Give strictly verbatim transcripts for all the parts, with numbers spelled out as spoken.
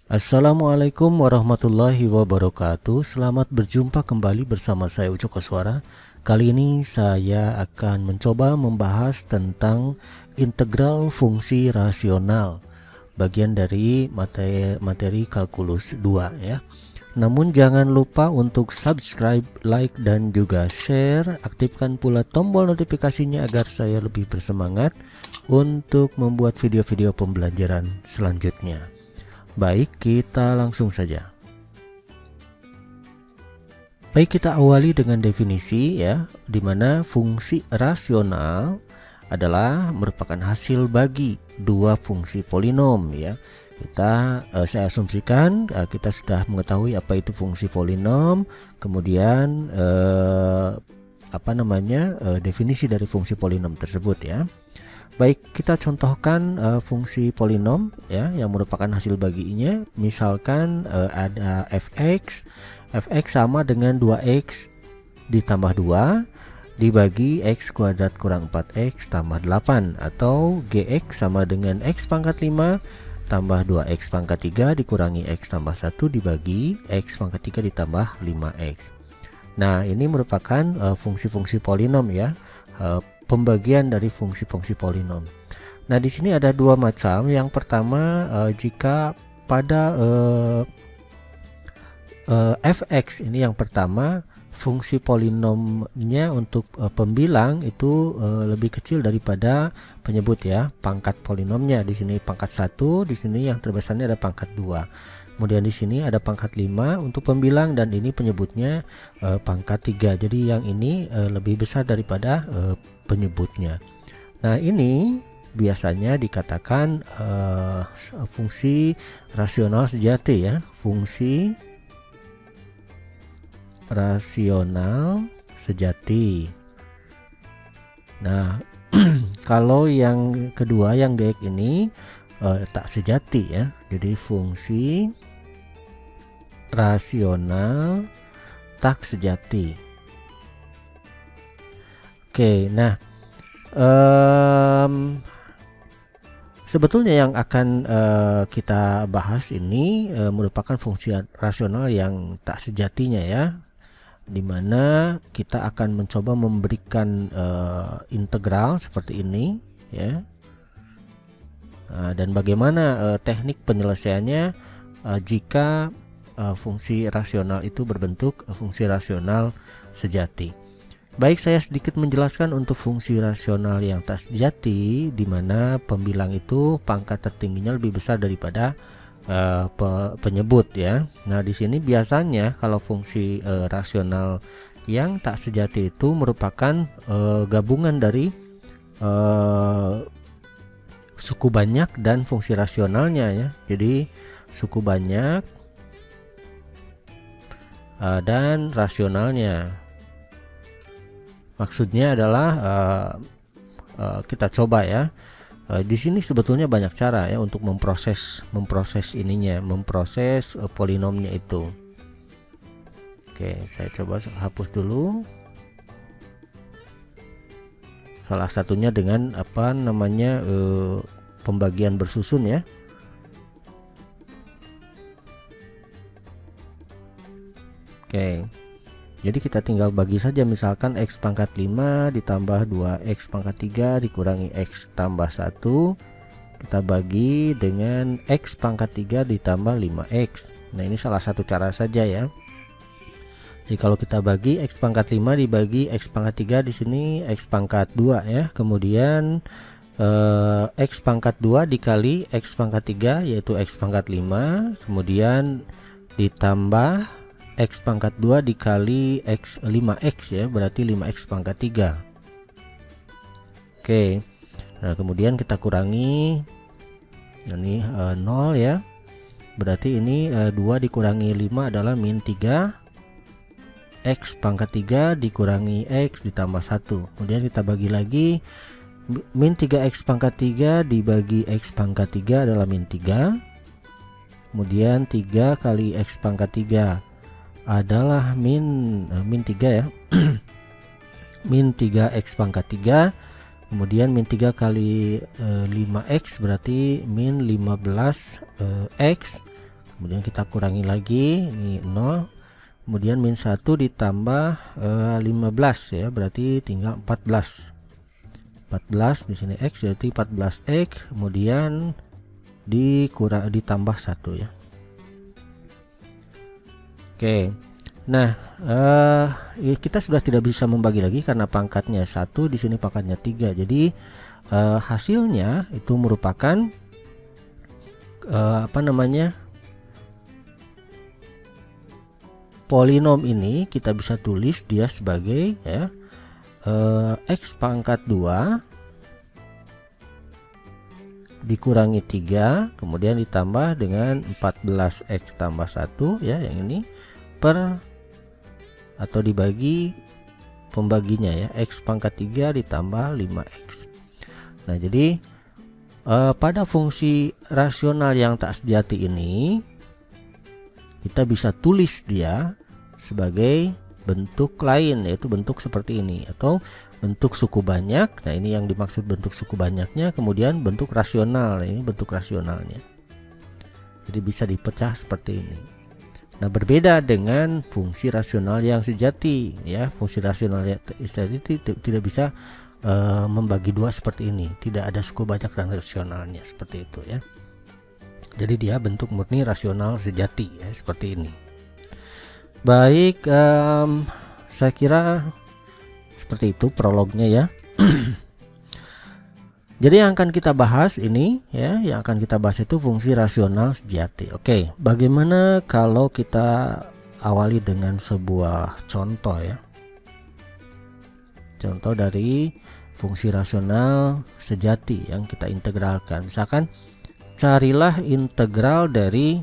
Assalamualaikum warahmatullahi wabarakatuh. Selamat berjumpa kembali bersama saya Uco Koswara. Kali ini saya akan mencoba membahas tentang integral fungsi rasional, bagian dari materi, materi kalkulus dua ya. Namun jangan lupa untuk subscribe, like, dan juga share. Aktifkan pula tombol notifikasinya agar saya lebih bersemangat untuk membuat video-video pembelajaran selanjutnya. Baik, kita langsung saja. Baik, kita awali dengan definisi ya, di mana fungsi rasional adalah merupakan hasil bagi dua fungsi polinom ya. Kita eh, saya asumsikan eh, kita sudah mengetahui apa itu fungsi polinom, kemudian eh, apa namanya eh, definisi dari fungsi polinom tersebut ya. Baik, kita contohkan uh, fungsi polinom ya yang merupakan hasil baginya. Misalkan uh, ada f(x), f(x) sama dengan dua x ditambah dua dibagi x kuadrat kurang empat x tambah delapan, atau gx sama dengan x pangkat lima tambah dua x pangkat tiga dikurangi x tambah satu dibagi x pangkat tiga ditambah lima x. Nah, ini merupakan fungsi-fungsi uh, polinom ya. Uh, pembagian dari fungsi-fungsi polinom. Nah, di sini ada dua macam. Yang pertama, uh, jika pada uh, uh, f(x) ini yang pertama, fungsi polinomnya untuk uh, pembilang itu uh, lebih kecil daripada penyebut ya. Pangkat polinomnya di sini pangkat satu, di sini yang terbesarnya ada pangkat dua. Kemudian di sini ada pangkat lima untuk pembilang, dan ini penyebutnya uh, pangkat tiga. Jadi yang ini uh, lebih besar daripada uh, penyebutnya. Nah, ini biasanya dikatakan uh, fungsi rasional sejati ya. Fungsi rasional sejati. Nah, kalau yang kedua, yang gx ini uh, tak sejati ya. Jadi fungsi rasional tak sejati. Oke, nah um, sebetulnya yang akan uh, kita bahas ini uh, merupakan fungsi rasional yang tak sejatinya ya, dimana kita akan mencoba memberikan uh, integral seperti ini ya. Nah, dan bagaimana uh, teknik penyelesaiannya uh, jika uh, fungsi rasional itu berbentuk uh, fungsi rasional sejati. Baik, saya sedikit menjelaskan untuk fungsi rasional yang tak sejati, di mana pembilang itu pangkat tertingginya lebih besar daripada uh, pe penyebut ya. Nah, di sini biasanya kalau fungsi uh, rasional yang tak sejati itu merupakan uh, gabungan dari uh, suku banyak dan fungsi rasionalnya ya. Jadi suku banyak uh, dan rasionalnya. Maksudnya adalah uh, uh, kita coba ya. Uh, di sini sebetulnya banyak cara ya untuk memproses memproses ininya, memproses uh, polinomnya itu. Oke, saya coba hapus dulu. Salah satunya dengan apa namanya uh, pembagian bersusun ya. Oke. Jadi kita tinggal bagi saja, misalkan x pangkat lima ditambah dua x pangkat tiga dikurangi x tambah satu, kita bagi dengan x pangkat tiga ditambah lima x. Nah, ini salah satu cara saja ya. Jadi kalau kita bagi x pangkat lima dibagi x pangkat tiga, di sini x pangkat dua ya. Kemudian eh, x pangkat dua dikali x pangkat tiga yaitu x pangkat lima, kemudian ditambah x pangkat dua dikali x lima x ya, berarti lima x pangkat tiga. Oke. Nah, kemudian kita kurangi ini e, nol ya. Berarti ini e, dua dikurangi lima adalah min tiga. X pangkat tiga dikurangi x ditambah satu. Kemudian kita bagi lagi, min tiga x pangkat tiga dibagi x pangkat tiga adalah min tiga. Kemudian tiga kali x pangkat tiga adalah min min tiga ya. Min tiga x pangkat tiga, kemudian min tiga kali e, lima x berarti min lima belas e, x, kemudian kita kurangi lagi, ini nol, kemudian min satu ditambah eh, lima belas ya, berarti tinggal empat belas. empat belas di sini X, jadi empat belas X, kemudian dikurang ditambah satu ya. Oke. Nah, eh, kita sudah tidak bisa membagi lagi karena pangkatnya satu, di sini pangkatnya tiga. Jadi eh, hasilnya itu merupakan eh, apa namanya? Polinom ini kita bisa tulis dia sebagai ya eh, X pangkat dua dikurangi tiga, kemudian ditambah dengan empat belas X tambah satu ya, yang ini per atau dibagi pembaginya ya, X pangkat tiga ditambah lima X. Nah, jadi eh, pada fungsi rasional yang tak sejati ini kita bisa tulis dia sebagai bentuk lain, yaitu bentuk seperti ini atau bentuk suku banyak. Nah, ini yang dimaksud bentuk suku banyaknya, kemudian bentuk rasional, ini bentuk rasionalnya. Jadi bisa dipecah seperti ini. Nah, berbeda dengan fungsi rasional yang sejati ya. Fungsi rasional yang sejati tidak bisa uh, membagi dua seperti ini. Tidak ada suku banyak dan rasionalnya seperti itu ya. Jadi dia bentuk murni rasional sejati ya, seperti ini. Baik, um, saya kira seperti itu prolognya ya. Jadi yang akan kita bahas ini ya, yang akan kita bahas itu fungsi rasional sejati. Oke, bagaimana kalau kita awali dengan sebuah contoh ya. Contoh dari fungsi rasional sejati yang kita integralkan. Misalkan carilah integral dari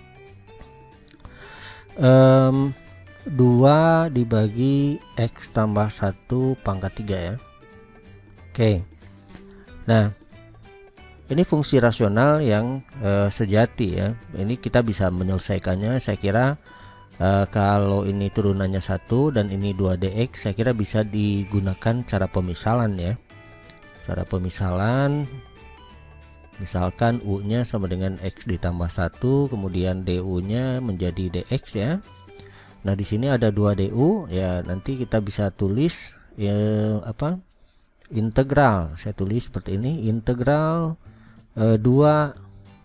um, dua dibagi X tambah satu pangkat tiga ya. Oke. Nah, ini fungsi rasional yang uh, sejati ya. Ini kita bisa menyelesaikannya, saya kira uh, kalau ini turunannya satu dan ini dua dx, saya kira bisa digunakan cara pemisalan ya. Cara pemisalan, misalkan U-nya sama dengan X ditambah satu, kemudian du-nya menjadi dx ya. Nah, di sini ada dua du ya, nanti kita bisa tulis ya apa? Integral. Saya tulis seperti ini, integral e, dua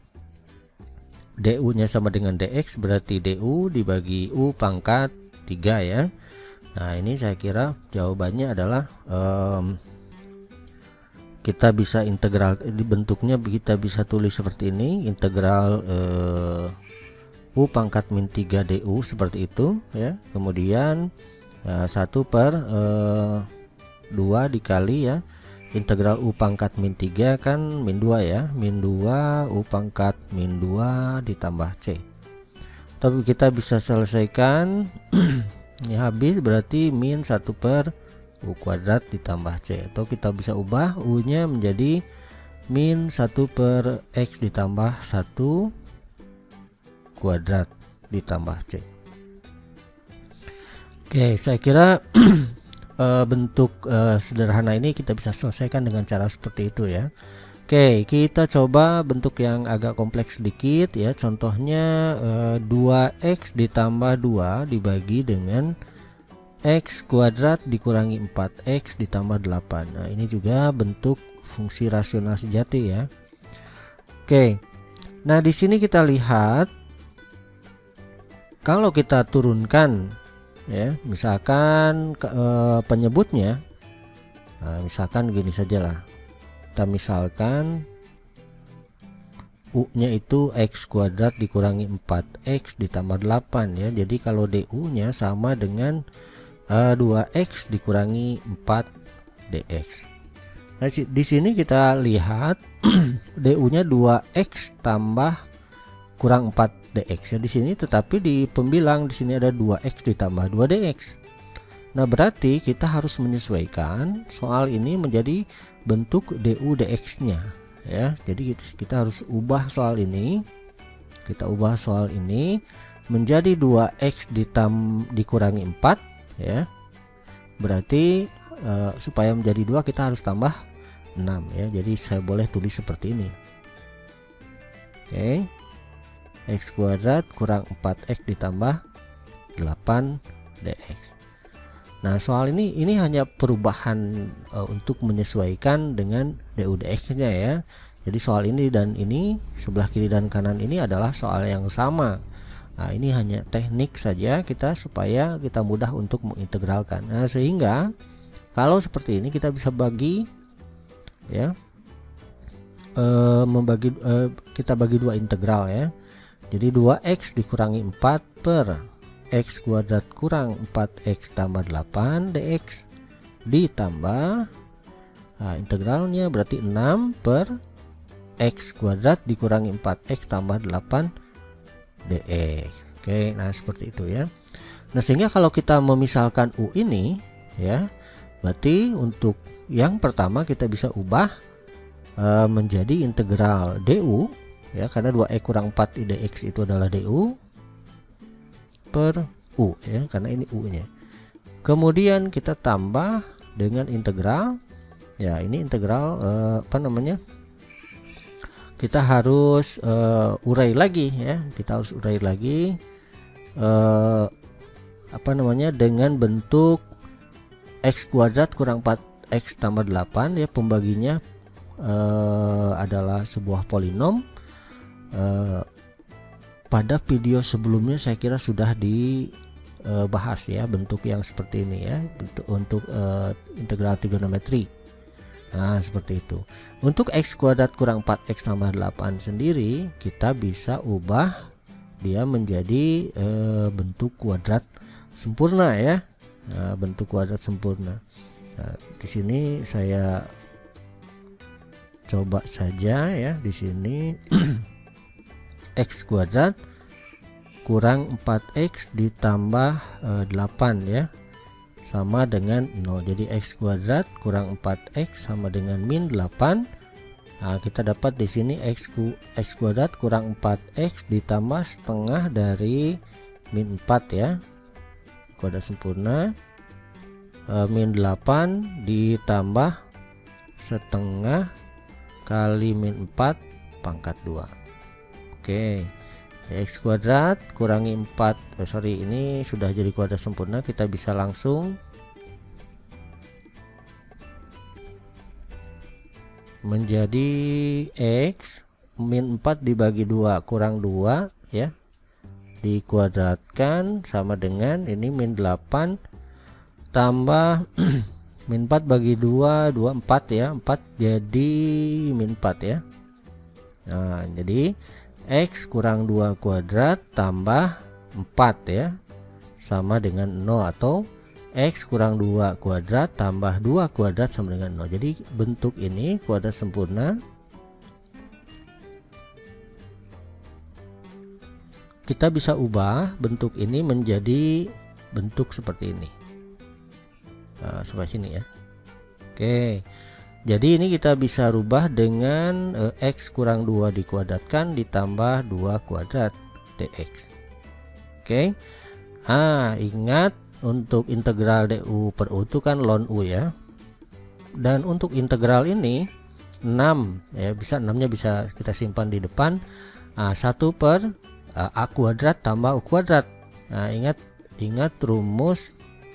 du-nya sama dengan dx, berarti du dibagi u pangkat tiga ya. Nah, ini saya kira jawabannya adalah um, kita bisa integral, di bentuknya kita bisa tulis seperti ini, integral uh, u pangkat min tiga du seperti itu ya. Kemudian uh, satu per uh, dua dikali ya, integral u pangkat min tiga kan min dua ya, min dua u pangkat min dua ditambah c. Tapi kita bisa selesaikan ini habis, berarti min satu per u kuadrat ditambah c, atau kita bisa ubah u nya menjadi min satu per x ditambah satu kuadrat ditambah c. Oke, saya kira bentuk uh, sederhana ini kita bisa selesaikan dengan cara seperti itu ya. Oke, kita coba bentuk yang agak kompleks sedikit ya. Contohnya uh, dua x ditambah dua dibagi dengan x kuadrat dikurangi empat x ditambah delapan. Nah, ini juga bentuk fungsi rasional sejati ya. Oke. Nah, di sini kita lihat kalau kita turunkan ya, misalkan ke, e, penyebutnya, nah, misalkan gini sajalah, kita misalkan u-nya itu x kuadrat dikurangi empat x ditambah delapan ya. Jadi kalau du-nya sama dengan e, dua x dikurangi empat dx. Nah, di sini kita lihat du-nya dua x tambah kurang empat dx ya di sini, tetapi di pembilang di sini ada dua x ditambah dua dx. Nah, berarti kita harus menyesuaikan soal ini menjadi bentuk du dx-nya ya. Jadi kita harus ubah soal ini. Kita ubah soal ini menjadi dua x ditam dikurangi empat ya. Berarti e, supaya menjadi dua kita harus tambah enam ya. Jadi saya boleh tulis seperti ini. Oke. X kuadrat kurang empat X ditambah delapan dx. Nah, soal ini ini hanya perubahan e, untuk menyesuaikan dengan du dx-nya ya. Jadi soal ini dan ini, sebelah kiri dan kanan ini adalah soal yang sama. Nah, ini hanya teknik saja kita supaya kita mudah untuk mengintegralkan. Nah, sehingga kalau seperti ini kita bisa bagi ya. E, membagi e, kita bagi dua integral ya. Jadi dua X dikurangi empat per X kuadrat kurang empat X tambah delapan dx ditambah, nah, integralnya berarti enam per X kuadrat dikurangi empat X tambah delapan dx. Oke, nah seperti itu ya. Nah, sehingga kalau kita memisalkan U ini ya, berarti untuk yang pertama kita bisa ubah e, menjadi integral du ya, karena dua X kurang empat dx itu adalah du per U ya, karena ini U nya. Kemudian kita tambah dengan integral ya, ini integral eh, apa namanya, kita harus eh, urai lagi ya, kita harus urai lagi eh, apa namanya, dengan bentuk X kuadrat kurang empat X tambah delapan ya, pembaginya eh, adalah sebuah polinom. eh, Pada video sebelumnya saya kira sudah dibahas ya bentuk yang seperti ini ya, bentuk untuk uh, integral trigonometri. Nah, seperti itu. Untuk X kuadrat kurang empat X tambah delapan sendiri kita bisa ubah dia menjadi uh, bentuk kuadrat sempurna ya. Nah, bentuk kuadrat sempurna. Nah, di sini saya coba saja ya, di sini X kuadrat kurang empat X ditambah e, delapan ya, sama dengan nol. Jadi X kuadrat kurang empat X sama dengan min delapan. Nah, kita dapat di sini X, ku, X kuadrat kurang empat X ditambah setengah dari min empat ya, kuadrat sempurna. e, min delapan ditambah setengah kali min empat pangkat dua. Oke, X kuadrat kurangi empat, eh, sorry ini sudah jadi kuadrat sempurna, kita bisa langsung menjadi X min empat dibagi dua kurang dua ya, dikuadratkan sama dengan ini min delapan tambah min empat bagi dua, dua, empat ya, empat jadi min empat ya. Nah, jadi X kurang dua kuadrat tambah empat ya, sama dengan nol, atau X kurang dua kuadrat tambah dua kuadrat sama dengan nol. Jadi bentuk ini kuadrat sempurna. Kita bisa ubah bentuk ini menjadi bentuk seperti ini. Nah, sebelah sini ya. Oke. Jadi ini kita bisa rubah dengan eh, X kurang dua dikuadratkan ditambah dua kuadrat dx. Oke. Ah, ingat untuk integral du per u itu kan ln u ya. Dan untuk integral ini enam ya, bisa enam-nya bisa kita simpan di depan. Ah, satu per ah, a kuadrat tambah u kuadrat. Nah, ingat ingat rumus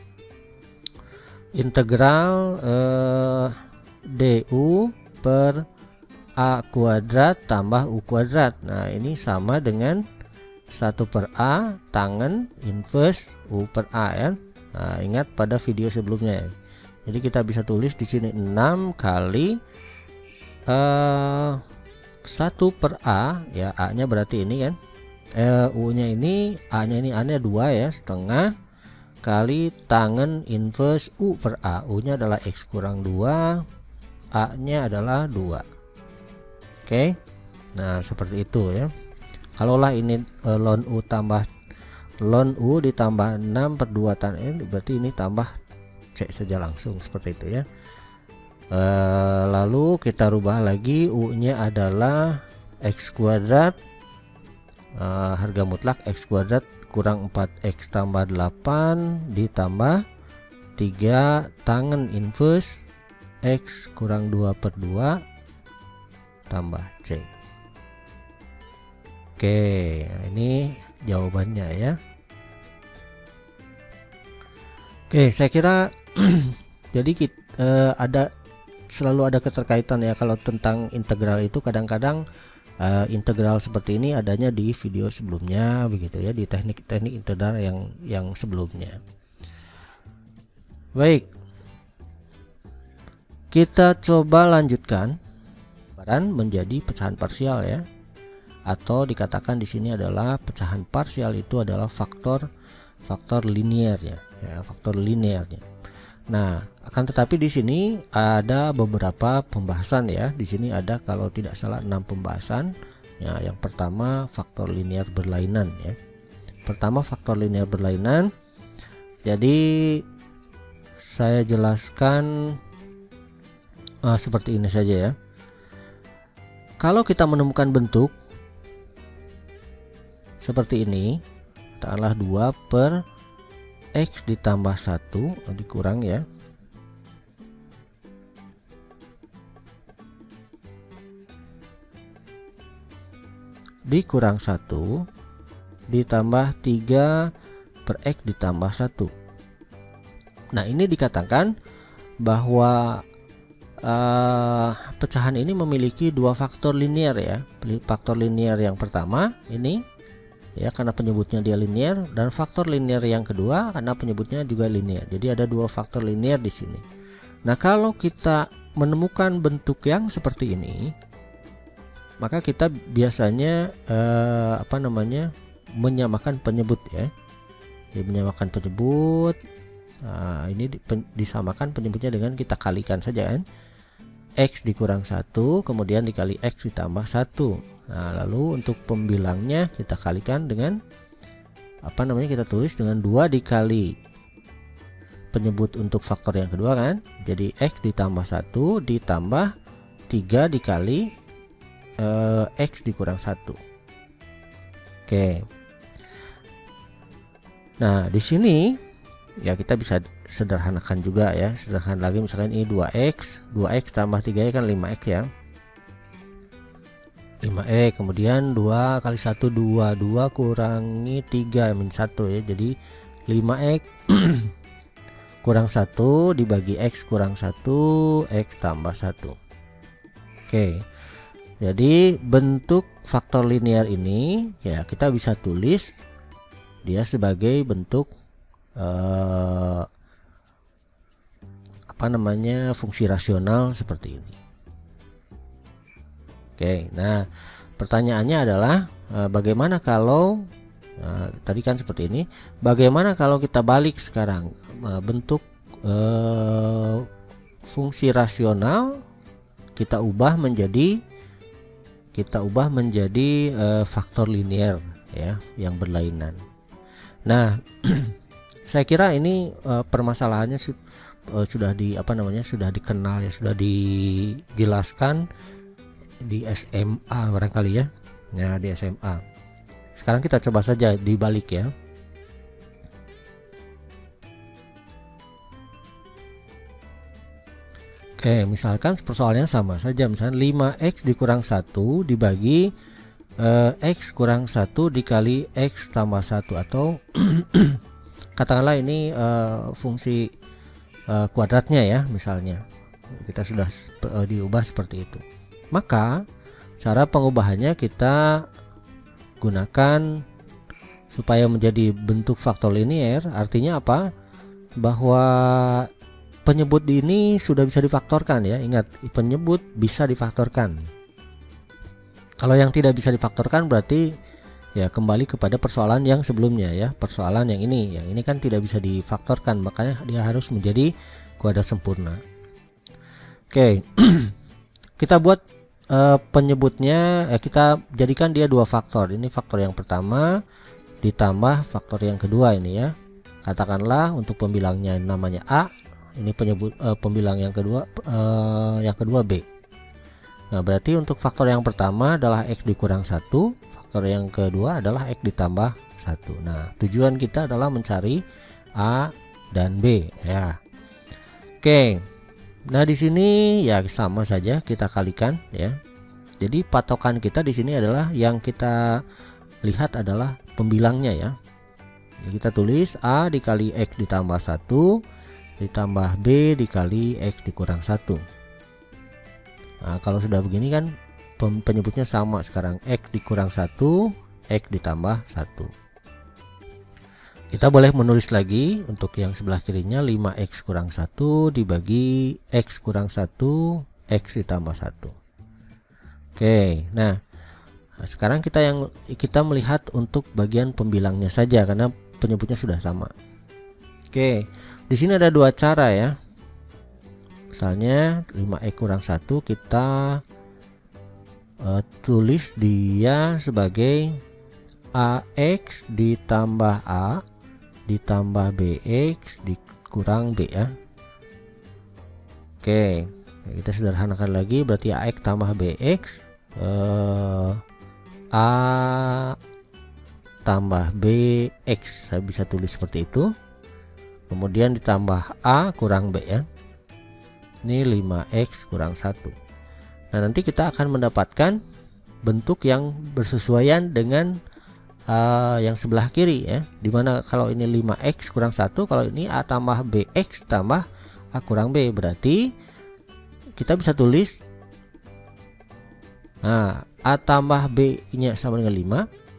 integral eh, du per a kuadrat tambah u kuadrat. Nah, ini sama dengan satu per a tangen inverse u per a ya. Nah, ingat pada video sebelumnya. Jadi kita bisa tulis di sini enam kali eh, satu per a ya, a-nya berarti ini kan. Eh, u-nya ini, a-nya ini, a-nya dua ya, setengah kali tangen inverse u per a. U-nya adalah X kurang dua, A-nya adalah dua. Oke. Nah, seperti itu ya. Kalaulah ini e, ln u tambah ln u ditambah enam per dua tan n, berarti ini tambah C saja langsung seperti itu ya. E, lalu kita rubah lagi, u-nya adalah X kuadrat e, harga mutlak X kuadrat kurang empat X tambah delapan ditambah tiga tangen inverse X kurang dua per dua tambah C. Oke, nah ini jawabannya ya. Oke, saya kira jadi kita, eh, ada selalu ada keterkaitan ya kalau tentang integral itu. Kadang-kadang uh, integral seperti ini adanya di video sebelumnya begitu ya, di teknik-teknik integral yang yang sebelumnya. Baik, kita coba lanjutkan peran menjadi pecahan parsial ya, atau dikatakan di sini adalah pecahan parsial itu adalah faktor faktor linear ya, ya faktor linearnya. Nah, akan tetapi di sini ada beberapa pembahasan ya. Di sini ada kalau tidak salah enam pembahasan. Ya, yang pertama faktor linear berlainan ya. Pertama faktor linear berlainan. Jadi saya jelaskan uh, seperti ini saja ya. Kalau kita menemukan bentuk seperti ini, katakanlah dua per X ditambah satu dikurang ya, dikurang satu ditambah tiga per X ditambah satu. Nah, ini dikatakan bahwa uh, pecahan ini memiliki dua faktor linear ya. Faktor linear yang pertama ini ya karena penyebutnya dia linear, dan faktor linear yang kedua karena penyebutnya juga linear. Jadi ada dua faktor linear di sini. Nah, kalau kita menemukan bentuk yang seperti ini, maka kita biasanya eh, apa namanya menyamakan penyebut ya. Jadi menyamakan penyebut. Nah, ini disamakan penyebutnya dengan kita kalikan saja kan. X dikurang satu kemudian dikali X ditambah satu. Nah, lalu untuk pembilangnya kita kalikan dengan apa namanya, kita tulis dengan dua dikali penyebut untuk faktor yang kedua kan. Jadi X ditambah satu ditambah tiga dikali eh, X dikurang satu. Oke. Nah, di sini ya kita bisa sederhanakan juga ya. Sederhana lagi, misalkan ini dua X, dua X tambah tiga kan lima X ya. lima X kemudian dua kali satu dua, dua kurangi tiga min satu ya. Jadi lima X kurang satu dibagi X kurang satu, X tambah satu. Oke. Jadi bentuk faktor linear ini ya kita bisa tulis dia sebagai bentuk eh, apa namanya fungsi rasional seperti ini. Oke, nah pertanyaannya adalah eh, bagaimana kalau eh, tadi kan seperti ini, bagaimana kalau kita balik sekarang eh, bentuk eh, fungsi rasional kita ubah menjadi kita ubah menjadi eh, faktor linear ya yang berlainan. Nah, saya kira ini eh, permasalahannya su eh, sudah di apa namanya sudah dikenal ya, sudah dijelaskan di S M A barangkali ya. Ya, di S M A. Sekarang kita coba saja dibalik ya. Oke, misalkan persoalannya sama saja. Misalnya lima X dikurang satu dibagi eh, X kurang satu dikali X tambah satu, atau katakanlah ini eh, fungsi eh, kuadratnya ya misalnya. Kita sudah eh, diubah seperti itu. Maka cara pengubahannya kita gunakan supaya menjadi bentuk faktor linear. Artinya apa? Bahwa penyebut ini sudah bisa difaktorkan ya. Ingat, penyebut bisa difaktorkan. Kalau yang tidak bisa difaktorkan berarti ya kembali kepada persoalan yang sebelumnya ya. Persoalan yang ini, yang ini kan tidak bisa difaktorkan, makanya dia harus menjadi kuadrat sempurna. Oke. Kita buat Uh, penyebutnya uh, kita jadikan dia dua faktor. Ini faktor yang pertama ditambah faktor yang kedua ini ya. Katakanlah untuk pembilangnya namanya A, ini penyebut uh, pembilang yang kedua uh, yang kedua B. Nah, berarti untuk faktor yang pertama adalah X dikurang satu, faktor yang kedua adalah X ditambah satu. Nah, tujuan kita adalah mencari A dan B ya. Oke. Nah, di sini ya sama saja kita kalikan ya. Jadi patokan kita di sini adalah yang kita lihat adalah pembilangnya ya. Jadi kita tulis A dikali X ditambah satu ditambah B dikali X dikurang satu. Nah, kalau sudah begini kan penyebutnya sama sekarang, X dikurang satu, X ditambah satu. Kita boleh menulis lagi untuk yang sebelah kirinya lima X kurang satu dibagi X kurang satu, X ditambah satu. Oke, nah sekarang kita yang kita melihat untuk bagian pembilangnya saja karena penyebutnya sudah sama. Oke, di sini ada dua cara ya. Misalnya lima X kurang satu kita uh, tulis dia sebagai A X ditambah A ditambah B X dikurang B ya. Oke, kita sederhanakan lagi, berarti A X tambah B X, uh, A tambah B X, saya bisa tulis seperti itu. Kemudian ditambah A kurang B ya. Ini lima X kurang satu. Nah, nanti kita akan mendapatkan bentuk yang bersesuaian dengan uh, yang sebelah kiri ya. Dimana kalau ini lima X kurang satu, kalau ini A tambah B X tambah A kurang B, berarti kita bisa tulis, nah, A tambah B nya sama dengan lima,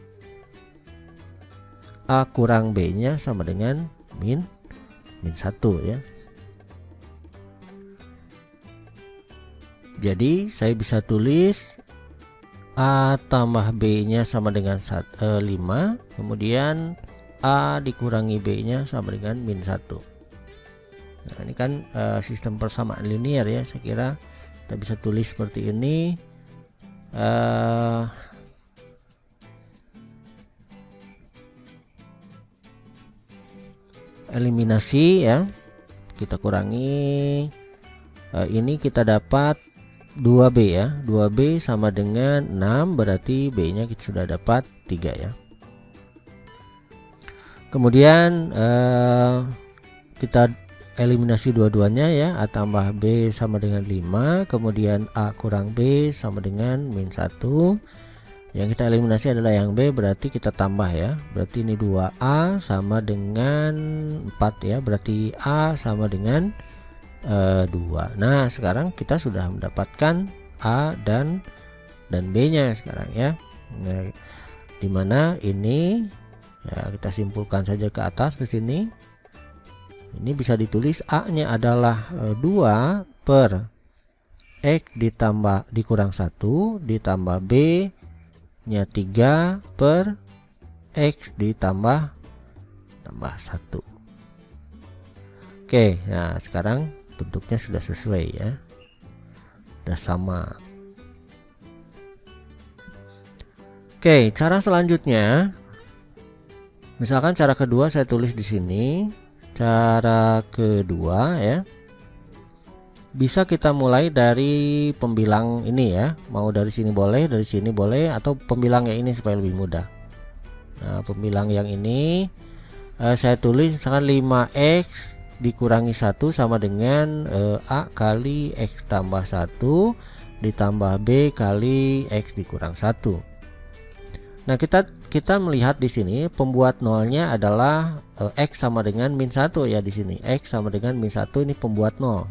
A kurang B nya sama dengan min min satu ya. Jadi saya bisa tulis A tambah B nya sama dengan lima, kemudian A dikurangi B nya sama dengan min satu. Nah, ini kan uh, sistem persamaan linear ya. Saya kira kita bisa tulis seperti ini. uh, Eliminasi ya, kita kurangi, uh, ini kita dapat dua B ya. dua B sama dengan enam, berarti B nya kita sudah dapat tiga ya. Kemudian uh, kita eliminasi dua-duanya ya. A tambah B sama dengan lima, kemudian A kurang B sama dengan min satu. Yang kita eliminasi adalah yang B, berarti kita tambah ya. Berarti ini dua A sama dengan empat ya. Berarti A sama dengan uh, dua. Nah, sekarang kita sudah mendapatkan A dan dan B nya sekarang ya. Nah, dimana ini ya, kita simpulkan saja ke atas ke sini. Ini bisa ditulis A nya adalah e, dua per X ditambah dikurang satu ditambah B nya tiga per X ditambah tambah satu. Oke, nah sekarang bentuknya sudah sesuai ya, sudah sama. Oke, cara selanjutnya, misalkan cara kedua saya tulis di sini. Cara kedua ya, bisa kita mulai dari pembilang ini ya. Mau dari sini boleh, dari sini boleh, atau pembilang yang ini supaya lebih mudah. Nah, pembilang yang ini eh, saya tulis misalkan lima X dikurangi satu sama dengan eh, A kali X tambah satu ditambah B kali X dikurang satu. Nah, kita kita melihat di sini pembuat nolnya adalah e, X sama dengan min satu ya. Di sini X sama dengan min satu, ini pembuat nol.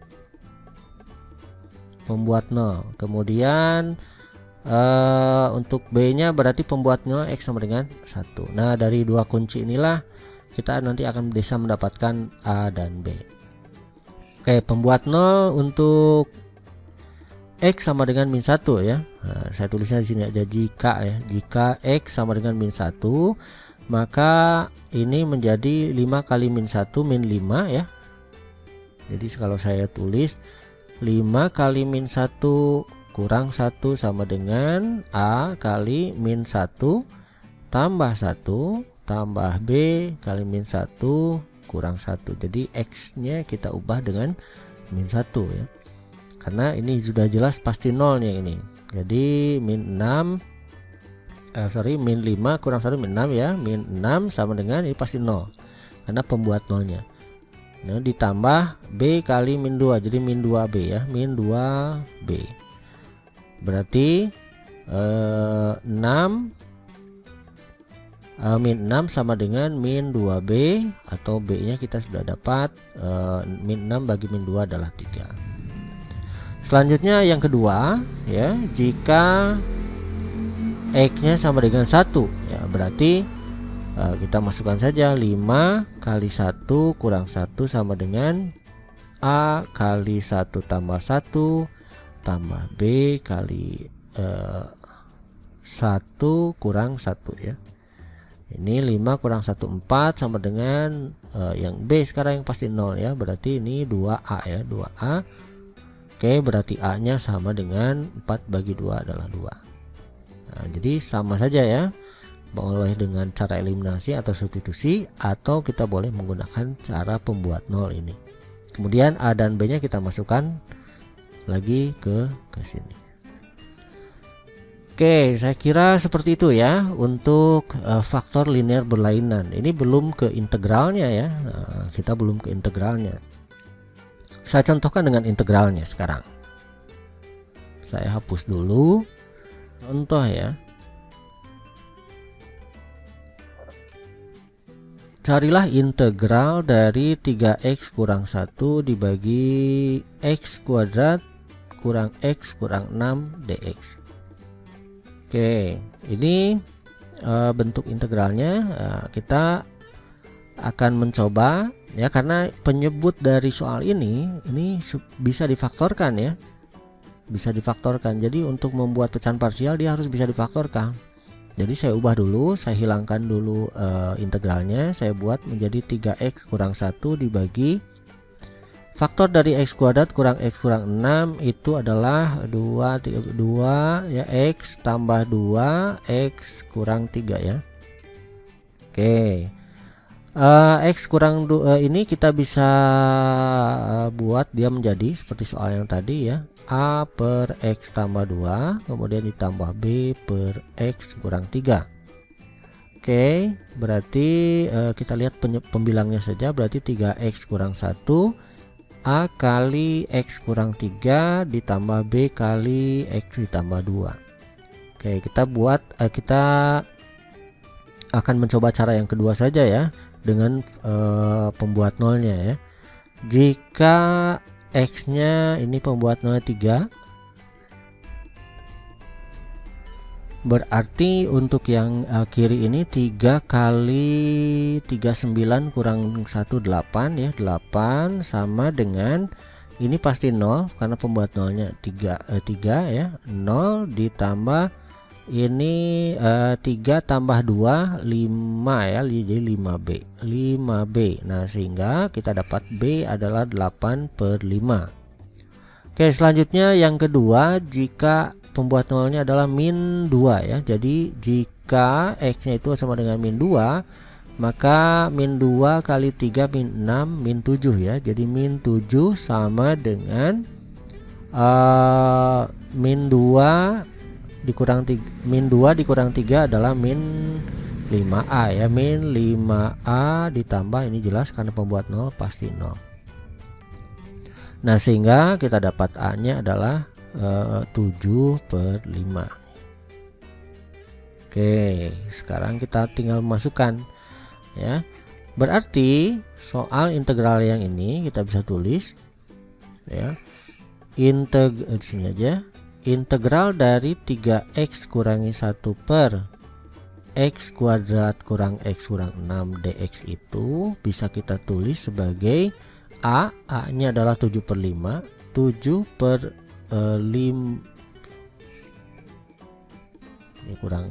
Pembuat nol. Kemudian e, untuk B nya berarti pembuat nol X sama dengan satu. Nah, dari dua kunci inilah kita nanti akan bisa mendapatkan A dan B. Oke, pembuat nol untuk X sama dengan min satu ya. Nah, saya tulisnya di sini ada jika ya. Jika X sama dengan min satu, maka ini menjadi lima kali min satu min lima ya. Jadi kalau saya tulis lima kali min satu kurang satu sama dengan A kali min satu tambah satu tambah B kali min satu kurang satu. Jadi X-nya kita ubah dengan min satu ya. Karena ini sudah jelas pasti nolnya ini. Jadi min enam eh, sorry min lima kurang satu min enam ya. Min enam sama dengan ini pasti nol karena pembuat nolnya. Nah, ditambah B kali min dua, jadi min dua B ya. Min dua B berarti eh, enam uh, min enam sama dengan min dua B, atau B nya kita sudah dapat, uh, min enam bagi min dua adalah tiga. Selanjutnya yang kedua ya, jika X nya sama dengan satu ya, berarti uh, kita masukkan saja lima kali satu kurang satu sama dengan A kali satu tambah satu tambah B kali uh, satu kurang satu ya. Ini lima kurang satu, empat sama dengan uh, yang B sekarang yang pasti nol ya, berarti ini dua A ya, dua A. Oke, berarti A nya sama dengan empat bagi dua adalah dua. Nah, jadi sama saja ya, boleh dengan cara eliminasi atau substitusi, atau kita boleh menggunakan cara pembuat nol ini. Kemudian A dan B nya kita masukkan lagi ke ke sini. Oke, saya kira seperti itu ya untuk uh, faktor linear berlainan. Ini belum ke integralnya ya. Nah, kita belum ke integralnya. Saya contohkan dengan integralnya sekarang. Saya hapus dulu. Contoh ya. Carilah integral dari tiga X kurang satu dibagi X kuadrat kurang X kurang enam dx. Oke, ini uh, bentuk integralnya. Uh, kita akan mencoba ya, karena penyebut dari soal ini ini bisa difaktorkan ya. Bisa difaktorkan. Jadi untuk membuat pecahan parsial dia harus bisa difaktorkan. Jadi saya ubah dulu, saya hilangkan dulu uh, integralnya, saya buat menjadi tiga X kurang satu dibagi faktor dari X kuadrat kurang X kurang enam itu adalah dua, dua ya, X tambah dua X kurang tiga ya. Oke. Uh, X kurang dua uh, ini kita bisa uh, buat dia menjadi seperti soal yang tadi ya, A per X tambah dua kemudian ditambah B per X kurang tiga. Oke, berarti uh, kita lihat pembilangnya saja, berarti tiga X kurang satu A kali X kurang tiga ditambah B kali X ditambah dua. Oke, kita buat uh, kita akan mencoba cara yang kedua saja ya, dengan uh, pembuat nolnya ya. Jika X nya ini pembuat nolnya tiga, berarti untuk yang uh, kiri ini tiga kali tiga puluh sembilan kurang satu, delapan ya, delapan sama dengan ini pasti nol karena pembuat nolnya tiga, eh, tiga ya, nol ditambah ini uh, tiga tambah dua, lima ya, jadi lima B, lima B. Nah, sehingga kita dapat B adalah delapan per lima. Oke, selanjutnya yang kedua, jika pembuat nolnya adalah min dua ya. Jadi jika X nya itu sama dengan min dua, maka min dua kali tiga min enam min tujuh ya. Jadi min tujuh sama dengan uh, min dua dikurang tiga, min dua dikurang tiga adalah min lima A ya, min lima A ditambah ini jelas karena pembuat nol pasti nol. Nah, sehingga kita dapat A nya adalah uh, tujuh per lima. Oke, sekarang kita tinggal masukkan ya. Berarti soal integral yang ini kita bisa tulis ya, integ di sini aja, integral dari tiga X kurangi satu per X kuadrat kurang X kurang enam dx itu bisa kita tulis sebagai A, A nya adalah tujuh per lima, tujuh per uh, lima, ini kurang,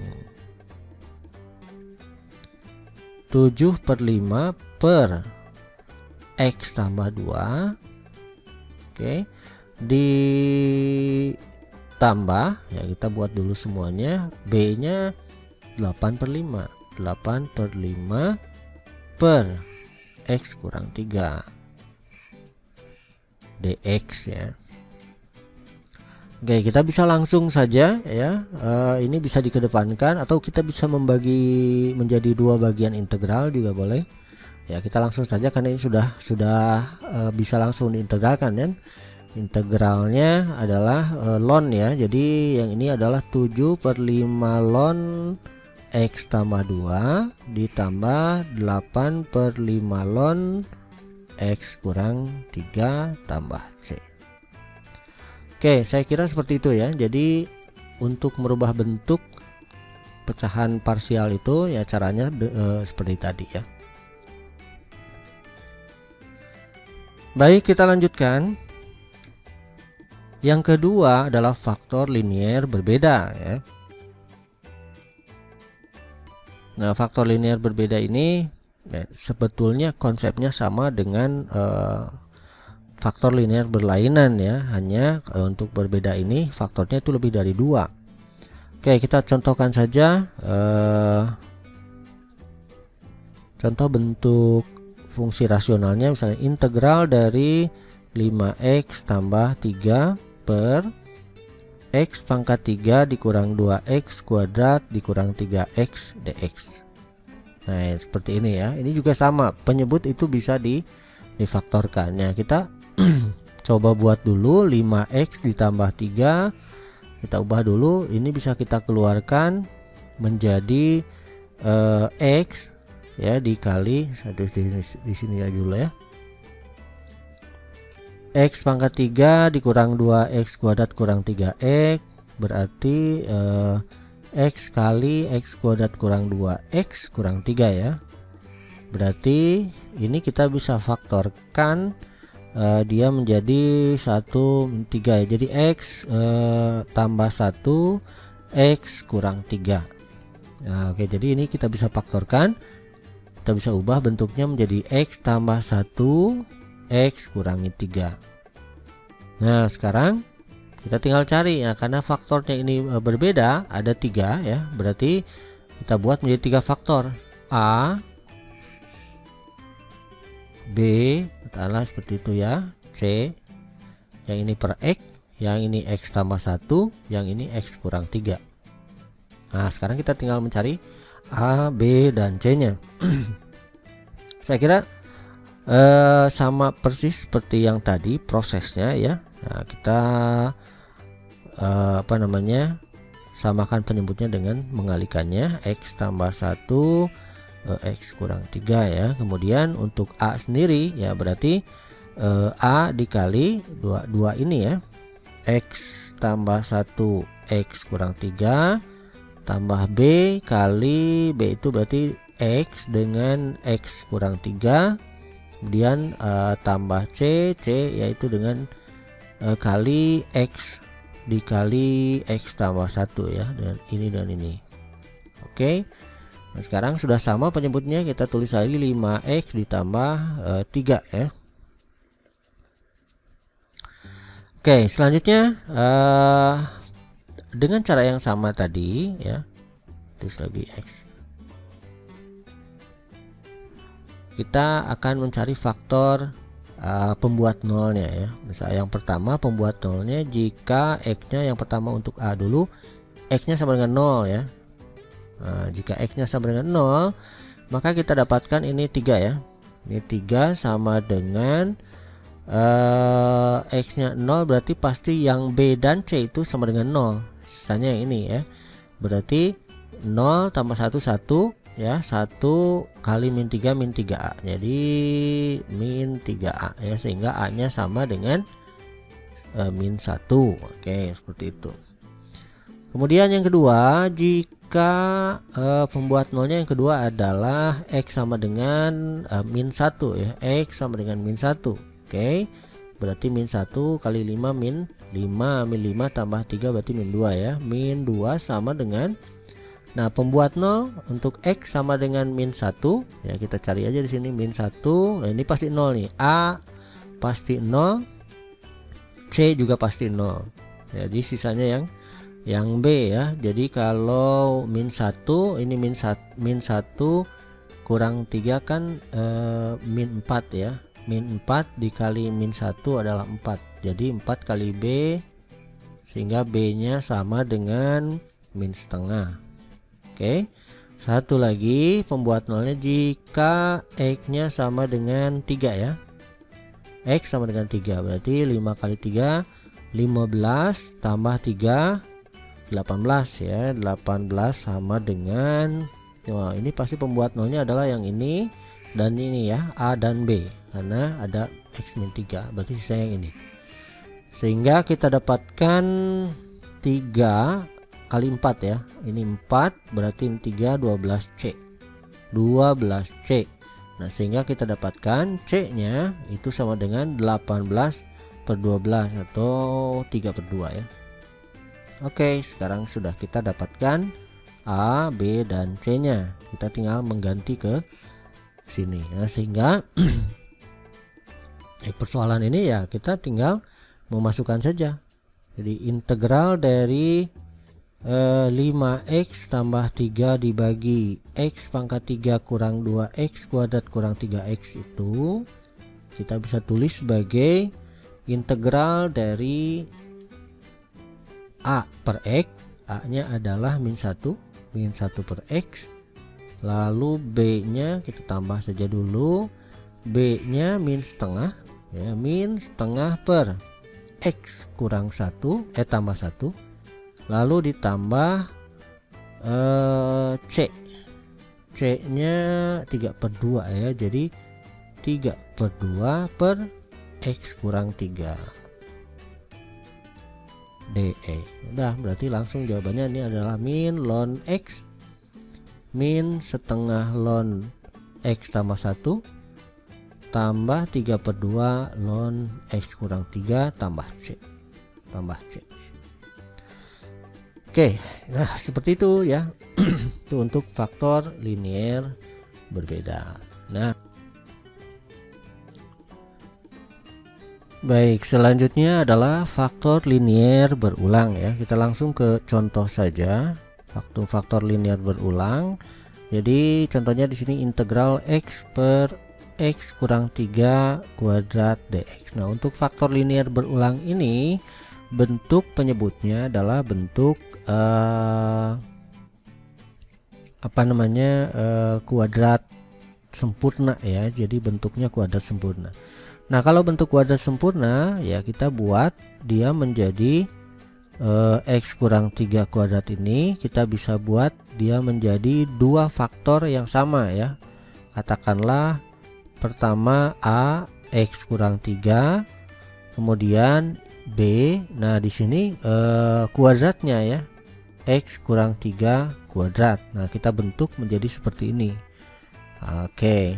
tujuh per lima per X tambah dua. Oke, ditambah ya, kita buat dulu semuanya, B nya delapan per lima, delapan per lima per X kurang tiga dx ya. Oke, kita bisa langsung saja ya, uh, ini bisa dikedepankan atau kita bisa membagi menjadi dua bagian integral juga boleh ya. Kita langsung saja karena ini sudah sudah uh, bisa langsung diintegralkan kan. Integralnya adalah uh, ln ya. Jadi yang ini adalah tujuh per lima ln X tambah dua ditambah delapan per lima ln X kurang tiga tambah C. Oke, saya kira seperti itu ya. Jadi untuk merubah bentuk pecahan parsial itu ya caranya e, seperti tadi ya. Baik, kita lanjutkan. Yang kedua adalah faktor linier berbeda ya. Nah, faktor linier berbeda ini ya, sebetulnya konsepnya sama dengan eh, faktor linier berlainan ya, hanya eh, untuk berbeda ini faktornya itu lebih dari dua. Oke, kita contohkan saja eh, contoh bentuk fungsi rasionalnya, misalnya integral dari lima X tambah tiga per X pangkat tiga dikurang dua X kuadrat dikurang tiga X dx. Nah, seperti ini ya. Ini juga sama, penyebut itu bisa di difaktorkan. Ya, kita coba buat dulu lima X ditambah tiga. Kita ubah dulu, ini bisa kita keluarkan menjadi eh, X ya dikali satu di, di sini aja dulu ya. X pangkat tiga dikurang dua X kuadrat kurang tiga X berarti eh, X kali X kuadrat kurang dua X kurang tiga ya. Berarti ini kita bisa faktorkan eh, dia menjadi satu tiga ya. Jadi X eh, tambah satu X kurang tiga. Nah, oke, jadi ini kita bisa faktorkan. Kita bisa ubah bentuknya menjadi X tambah satu X kurangi tiga. Nah, sekarang kita tinggal cari ya, karena faktornya ini e, berbeda, ada tiga ya, berarti kita buat menjadi tiga faktor. A, B, katakanlah seperti itu ya, C, yang ini per X, yang ini X tambah satu, yang ini X kurang tiga. Nah, sekarang kita tinggal mencari A, B, dan C nya. Saya kira Eh, sama persis seperti yang tadi prosesnya ya. Nah, kita eh, apa namanya samakan penyebutnya dengan mengalikannya, X tambah satu eh, X kurang tiga ya. Kemudian untuk A sendiri ya berarti eh, A dikali dua, dua ini ya, X tambah satu X kurang tiga tambah B kali B itu berarti X dengan X kurang tiga. Kemudian uh, tambah C, C yaitu dengan uh, kali X dikali X tambah satu ya, dan ini dan ini. Oke. Nah, sekarang sudah sama penyebutnya, kita tulis lagi lima X ditambah uh, tiga ya. Oke, selanjutnya uh, dengan cara yang sama tadi ya. Tulis lagi X. Kita akan mencari faktor uh, pembuat nolnya ya. Misalnya yang pertama pembuat nolnya, jika X-nya yang pertama untuk A dulu, X-nya sama dengan nol ya. Nah, jika X-nya sama dengan nol, maka kita dapatkan ini tiga ya. Ini tiga sama dengan uh, X-nya nol, berarti pasti yang B dan C itu sama dengan nol. Sisanya yang ini ya. Berarti nol tambah satu, satu ya, satu kali min tiga min tiga A, jadi min tiga A ya, sehingga A nya sama dengan e, min satu. Oke, seperti itu. Kemudian yang kedua, jika e, pembuat nolnya yang kedua adalah X sama dengan e, min satu ya, X sama dengan min satu. Oke, berarti min satu kali lima min lima, min lima tambah tiga berarti min dua ya, min dua sama dengan. Nah, pembuat nol untuk X sama dengan min satu ya, kita cari aja di sini min satu. Nah, ini pasti nol nih. A pasti nol, C juga pasti nol. Jadi sisanya yang yang B ya. Jadi kalau min satu ini min satu min satu kurang tiga kan eh, min empat ya. Min empat dikali min satu adalah empat. Jadi empat kali B, sehingga B-nya sama dengan min setengah. Oke, satu lagi pembuat nolnya jika X-nya sama dengan tiga ya. X sama dengan tiga, berarti lima kali tiga lima belas tambah tiga delapan belas ya. delapan belas sama dengan, wah ini pasti pembuat nolnya adalah yang ini dan ini ya, A dan B, karena ada X min tiga, berarti sisa yang ini. Sehingga kita dapatkan tiga kali empat ya, ini empat, berarti tiga, dua belas C, dua belas C. Nah sehingga kita dapatkan C nya itu sama dengan delapan belas per dua belas atau tiga per dua ya. Oke, sekarang sudah kita dapatkan A, B, dan C nya. Kita tinggal mengganti ke sini. Nah sehingga persoalan ini ya kita tinggal memasukkan saja. Jadi integral dari eh, lima X tambah tiga dibagi X pangkat tiga kurang dua X kuadrat kurang tiga X itu kita bisa tulis sebagai integral dari A per X. A nya adalah min satu, min satu per X. Lalu B nya kita tambah saja dulu, B nya min setengah ya, min setengah per X kurang satu, eh tambah satu, lalu ditambah eh, C, C nya tiga per dua ya, jadi tiga per dua per X kurang tiga D E. Udah, berarti langsung jawabannya ini adalah min ln X min setengah ln X tambah satu tambah tiga per dua ln X kurang tiga tambah C, tambah C. Oke, nah seperti itu ya. Itu untuk faktor linier berbeda. Nah, baik, selanjutnya adalah faktor linier berulang ya. Kita langsung ke contoh saja. Faktor faktor linier berulang. Jadi contohnya di sini integral X per X kurang tiga kuadrat dx. Nah untuk faktor linier berulang ini bentuk penyebutnya adalah bentuk uh, apa namanya uh, kuadrat sempurna ya. Jadi bentuknya kuadrat sempurna. Nah kalau bentuk kuadrat sempurna ya kita buat dia menjadi uh, X kurang tiga kuadrat ini, kita bisa buat dia menjadi dua faktor yang sama ya. Katakanlah pertama A X kurang tiga, kemudian B. Nah di sini eh, kuadratnya ya, X kurang tiga kuadrat. Nah kita bentuk menjadi seperti ini. Oke.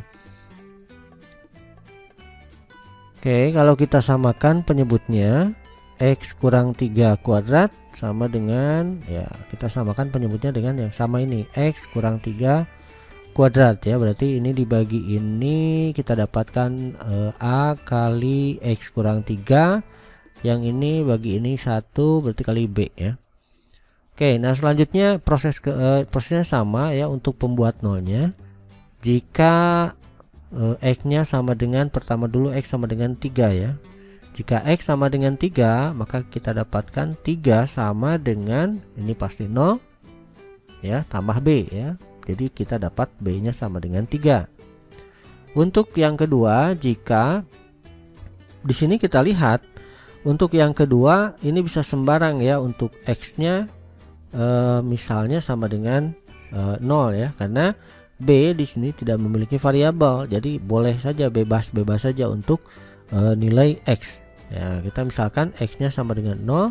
Oke, kalau kita samakan penyebutnya, X kurang tiga kuadrat sama dengan, ya kita samakan penyebutnya dengan yang sama ini, X kurang tiga kuadrat ya. Berarti ini dibagi ini kita dapatkan eh, A kali X kurang tiga, yang ini bagi ini satu, berarti kali B ya. Oke, nah selanjutnya proses ke eh, prosesnya sama ya untuk pembuat nolnya. Jika eh, X nya sama dengan, pertama dulu X sama dengan tiga ya. Jika X sama dengan tiga, maka kita dapatkan tiga sama dengan, ini pasti nol ya, tambah B ya. Jadi kita dapat B nya sama dengan tiga. Untuk yang kedua, jika di sini kita lihat untuk yang kedua ini bisa sembarang ya, untuk X nya e, misalnya sama dengan e, nol ya, karena B di sini tidak memiliki variabel. Jadi boleh saja, bebas-bebas saja untuk e, nilai X. Ya, kita misalkan X nya sama dengan nol.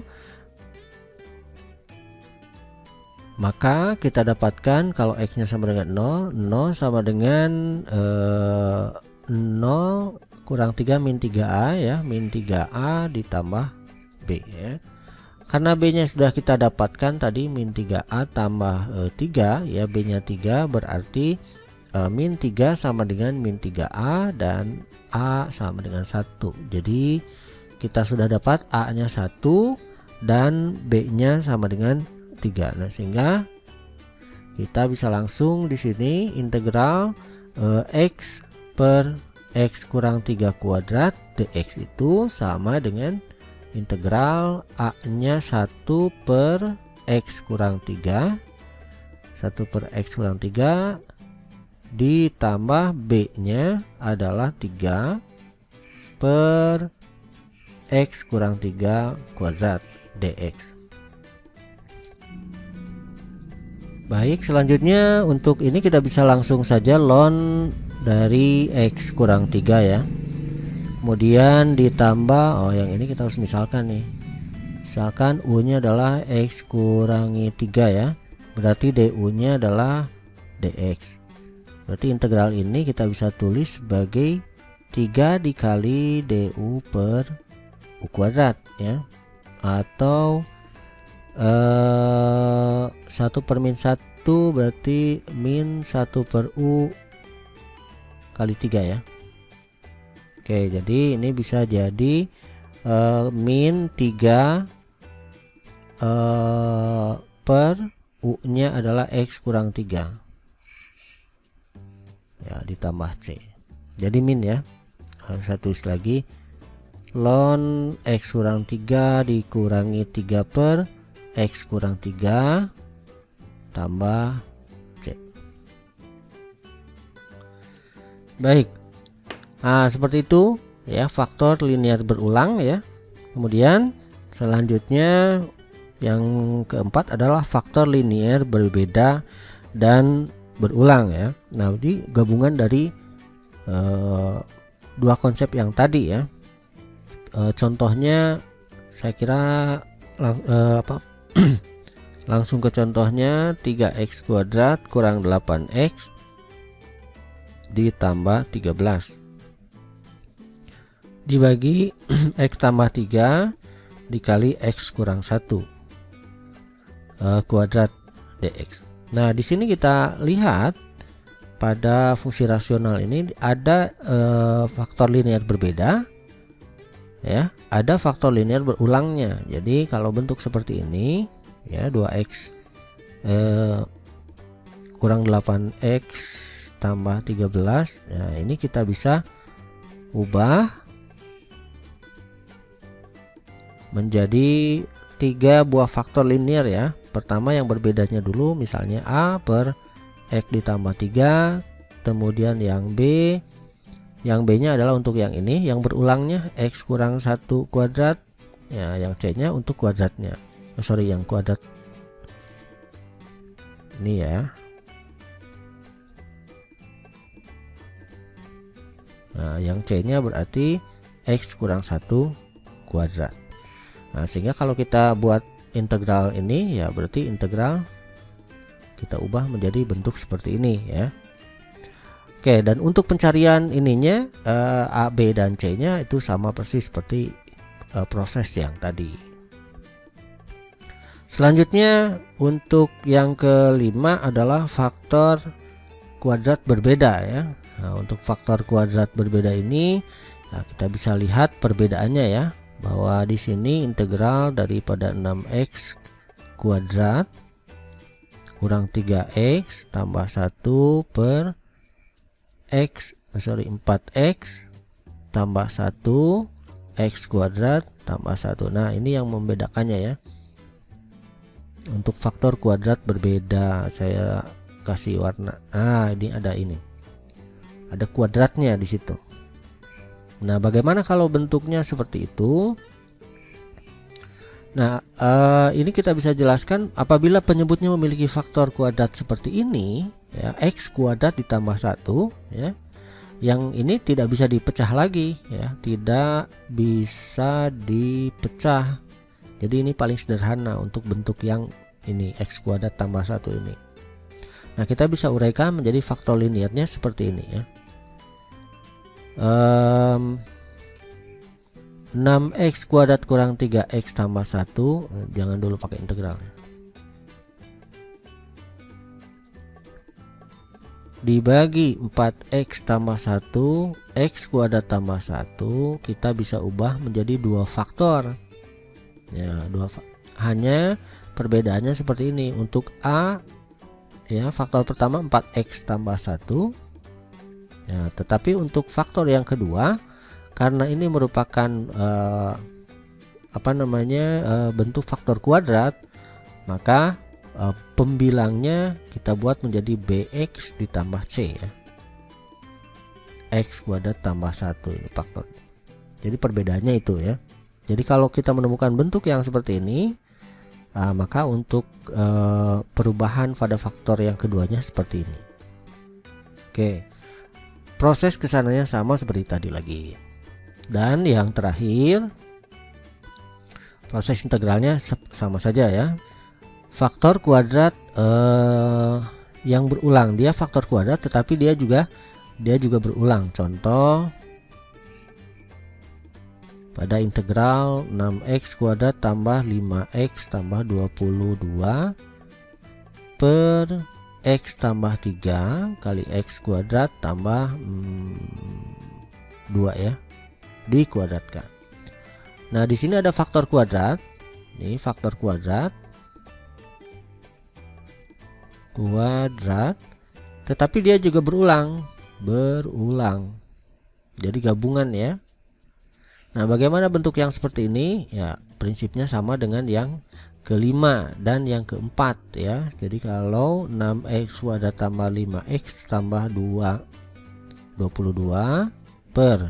Maka kita dapatkan kalau X nya sama dengan nol, nol sama dengan eh, nol kurang tiga min tiga A ya, min tiga A ditambah B ya. Karena B nya sudah kita dapatkan tadi, min tiga A tambah eh, tiga ya, B nya tiga, berarti eh, min tiga sama dengan min tiga A dan A sama dengan satu. Jadi kita sudah dapat A nya satu dan B nya sama dengan tiga. Nah sehingga kita bisa langsung di sini integral eh, X per X kurang tiga kuadrat dx itu sama dengan integral A nya satu per X kurang tiga, satu per X kurang tiga ditambah B nya adalah tiga per X kurang tiga kuadrat dx. Baik, selanjutnya untuk ini kita bisa langsung saja ln dari X kurang tiga ya. Kemudian ditambah, oh yang ini kita harus misalkan nih. Misalkan U-nya adalah X kurangi tiga ya. Berarti D U-nya adalah dx. Berarti integral ini kita bisa tulis sebagai tiga dikali du per u kuadrat ya. Atau eh, satu per min satu berarti min satu per u kali tiga ya. Oke, jadi ini bisa jadi eh, min tiga eh, per u nya adalah X kurang tiga ya, ditambah C. Jadi min ya. Saya tulis lagi ln X kurang tiga dikurangi tiga per X kurang tiga tambah C. Baik, nah seperti itu ya, faktor linear berulang ya. Kemudian selanjutnya yang keempat adalah faktor linear berbeda dan berulang ya. Nah ini gabungan dari uh, dua konsep yang tadi ya. Uh, contohnya saya kira lang, uh, apa langsung ke contohnya, tiga X kuadrat kurang delapan X ditambah tiga belas dibagi X tambah tiga dikali X kurang satu uh, kuadrat dx. Nah di sini kita lihat pada fungsi rasional ini ada uh, faktor linear berbeda ya, ada faktor linear berulangnya. Jadi kalau bentuk seperti ini ya, dua X eh, kurang delapan X tambah tiga belas. Nah ini kita bisa ubah menjadi tiga buah faktor linear ya. Pertama yang berbedanya dulu, misalnya A per X ditambah tiga. Kemudian yang B, yang B nya adalah untuk yang ini, yang berulangnya X kurang satu kuadrat ya, yang C nya untuk kuadratnya. Oh, sorry, yang kuadrat ini ya. Nah yang C nya berarti X kurang satu kuadrat. Nah sehingga kalau kita buat integral ini ya, berarti integral kita ubah menjadi bentuk seperti ini ya. Oke, dan untuk pencarian ininya eh, A, B dan C nya itu sama persis seperti eh, proses yang tadi. Selanjutnya untuk yang kelima adalah faktor kuadrat berbeda ya. Nah, untuk faktor kuadrat berbeda ini nah, kita bisa lihat perbedaannya ya, bahwa di sini integral daripada enam X kuadrat kurang tiga X tambah satu per X sorry empat X tambah satu X kuadrat tambah satu. Nah ini yang membedakannya ya. Untuk faktor kuadrat berbeda saya kasih warna. Nah ini ada ini, ada kuadratnya di situ. Nah bagaimana kalau bentuknya seperti itu? Nah uh, ini kita bisa jelaskan apabila penyebutnya memiliki faktor kuadrat seperti ini ya, X kuadrat ditambah satu ya, yang ini tidak bisa dipecah lagi ya, tidak bisa dipecah. Jadi ini paling sederhana untuk bentuk yang ini, X kuadrat tambah satu ini. Nah kita bisa uraikan menjadi faktor linearnya seperti ini ya. um, enam X kuadrat kurang tiga X tambah satu, jangan dulu pakai integralnya, dibagi empat X tambah satu X kuadrat tambah satu, kita bisa ubah menjadi dua faktor ya, dua fa hanya perbedaannya seperti ini. Untuk A ya, faktor pertama empat X tambah satu ya, tetapi untuk faktor yang kedua, karena ini merupakan uh, apa namanya uh, bentuk faktor kuadrat, maka uh, pembilangnya kita buat menjadi B X ditambah C ya, X kuadrat tambah satu ini faktor. Jadi perbedaannya itu ya. Jadi kalau kita menemukan bentuk yang seperti ini, Nah, maka untuk e, perubahan pada faktor yang keduanya seperti ini. Oke, proses kesananya sama seperti tadi lagi. Dan yang terakhir, proses integralnya sama saja ya. Faktor kuadrat eh, yang berulang, dia faktor kuadrat tetapi dia juga dia juga berulang. Contoh pada integral enam x kuadrat tambah lima x tambah dua puluh dua per x tambah tiga kali x kuadrat tambah hmm, dua ya, dikuadratkan. Nah, di sini ada faktor kuadrat. Ini faktor kuadrat kuadrat tetapi dia juga berulang berulang jadi gabungan ya. Nah, bagaimana bentuk yang seperti ini ya, prinsipnya sama dengan yang kelima dan yang keempat ya. Jadi kalau enam x kuadrat tambah lima x tambah dua, dua puluh dua per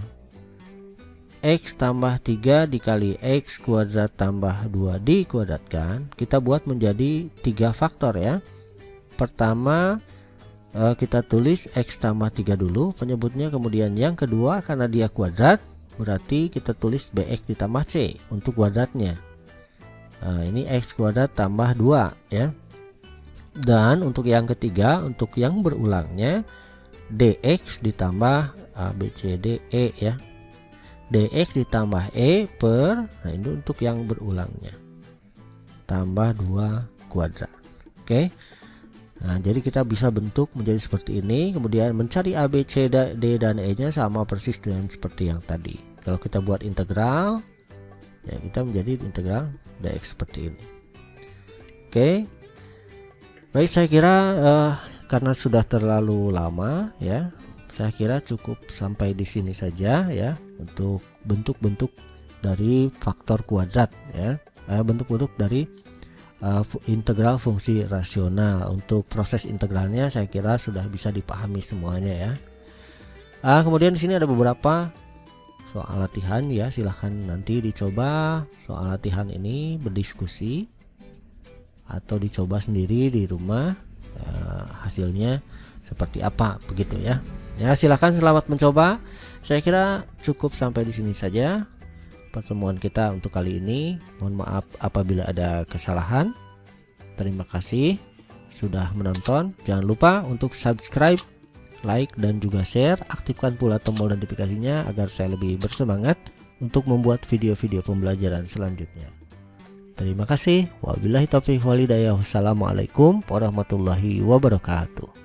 x tambah tiga dikali x kuadrat tambah dua dikuadratkan, kita buat menjadi tiga faktor ya. Pertama eh, kita tulis x tambah tiga dulu penyebutnya, kemudian yang kedua karena dia kuadrat berarti kita tulis bx ditambah c untuk kuadratnya. Nah, ini x kuadrat tambah dua ya. Dan untuk yang ketiga, untuk yang berulangnya dx ditambah a, b, c, d, e ya. Dx ditambah e per, nah ini untuk yang berulangnya, tambah dua kuadrat. Oke. Nah, jadi kita bisa bentuk menjadi seperti ini, kemudian mencari A, B, C, D, dan E nya sama persis dengan seperti yang tadi. Kalau kita buat integral ya, kita menjadi integral dx seperti ini. Oke, baik, saya kira uh, karena sudah terlalu lama ya, saya kira cukup sampai di sini saja ya untuk bentuk-bentuk dari faktor kuadrat ya, bentuk-bentuk uh, dari Uh, integral fungsi rasional. Untuk proses integralnya saya kira sudah bisa dipahami semuanya ya. Uh, kemudian di sini ada beberapa soal latihan ya, silahkan nanti dicoba soal latihan ini, berdiskusi atau dicoba sendiri di rumah, uh, hasilnya seperti apa begitu ya. Ya, silahkan, selamat mencoba. Saya kira cukup sampai di sini saja pertemuan kita untuk kali ini. Mohon maaf apabila ada kesalahan. Terima kasih sudah menonton. Jangan lupa untuk subscribe, like, dan juga share. Aktifkan pula tombol notifikasinya agar saya lebih bersemangat untuk membuat video-video pembelajaran selanjutnya. Terima kasih. Wabillahi taufiq walhidayah. Wassalamualaikum warahmatullahi wabarakatuh.